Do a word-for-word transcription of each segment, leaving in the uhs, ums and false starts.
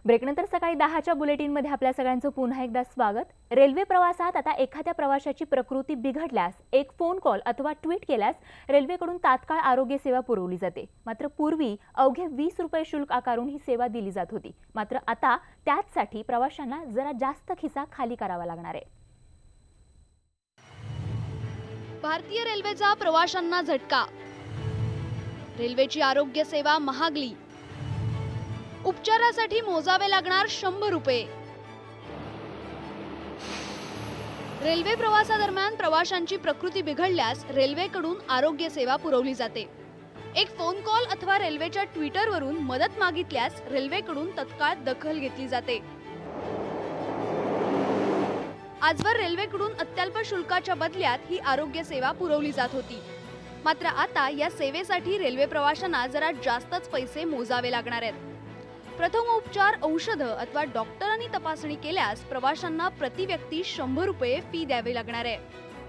ब्रेकनंतर सकाळी दहाच्या बुलेटिनमध्ये आपल्या सगळ्यांचं पुन्हा एकदा स्वागत। रेल्वे प्रवासात आता एखाद्या प्रवाशाची प्रकृती बिघडल्यास एक फोन कॉल अथवा ट्विट केल्यास रेल्वेकडून तात्काळ आरोग्य सेवा पुरवली जाते। मात्र पूर्वी अवघे वीस रुपये शुल्क आकारून ही सेवा दिली जात होती। मात्र आता त्याचसाठी प्रवाशांना जरा जास्त खिसा खाली करावा लागणार आहे। भारतीय रेल्वेचा प्रवाशांना झटका। रेल्वेची आरोग्य सेवा महागली। उपचारासाठी मोजावे लागणार शंभर रुपये। रेल्वे प्रवासादरम्यान प्रवाशांची प्रकृती बिघडल्यास रेल्वेकडून आरोग्य सेवा पुरवली जाते। एक फोन कॉल अथवा रेल्वेच्या ट्विटरवरून मदत मागितल्यास रेल्वेकडून तत्काळ दखल घेतली जाते। आजवर रेल्वेकडून अत्यल्प शुल्काच्या बदल्यात ही आरोग्य सेवा पुरवली जात होती। मात्र आता या सेवेसाठी रेल्वे प्रवाशांना जरा जास्तच पैसे मोजावे लागणार आहेत। प्रथम उपचार, औषध अथवा डॉक्टरांनी तपासणी केल्यास प्रवाशांना प्रति व्यक्ती शंभर रुपये फी द्यावी लागणार आहे।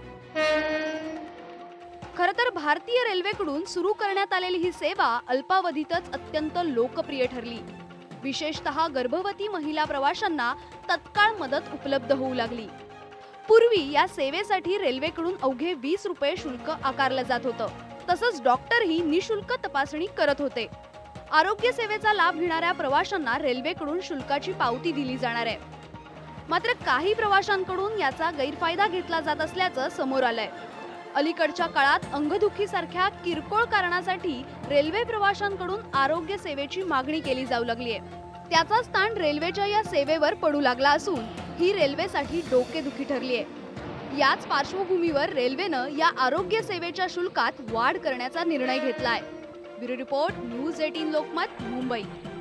खरं तर भारतीय रेल्वेकडून सुरू करण्यात आलेली ही सेवा अल्पावधीतच अत्यंत लोकप्रिय ठरली। विशेषतः गर्भवती महिला प्रवाशांना तत्काळ मदत उपलब्ध होऊ लागली। पूर्वी या सेवेसाठी रेल्वेकडून अवघे वीस रुपये शुल्क आकारलं जात होतं। तसंच डॉक्टरही निशुल्क तपासणी करत होते। आरोग्य सेवेचा लाभ घेणाऱ्या प्रवाशांना रेल्वेकडून शुल्काची पावती दिली जाणार आहे। मात्र काही प्रवाशांकडून याचा गैरफायदा घेतला जात असल्याचं समोर आलंय। अलीकडच्या काळात अंगदुखीसारख्या किरकोळ कारणासाठी रेल्वे प्रवाशांकडून आरोग्य सेवेची मागणी केली जाऊ लागली आहे। त्याचाच ताण रेल्वेच्या या सेवेवर पडू लागला असून ही रेल्वेसाठी डोकेदुखी ठरली आहे। याच पार्श्वभूमीवर रेल्वेनं या आरोग्य सेवेच्या शुल्कात वाढ करण्याचा निर्णय घेतलाय। ब्युरो रिपोर्ट, न्यूज अठरा लोकमत, मुंबई।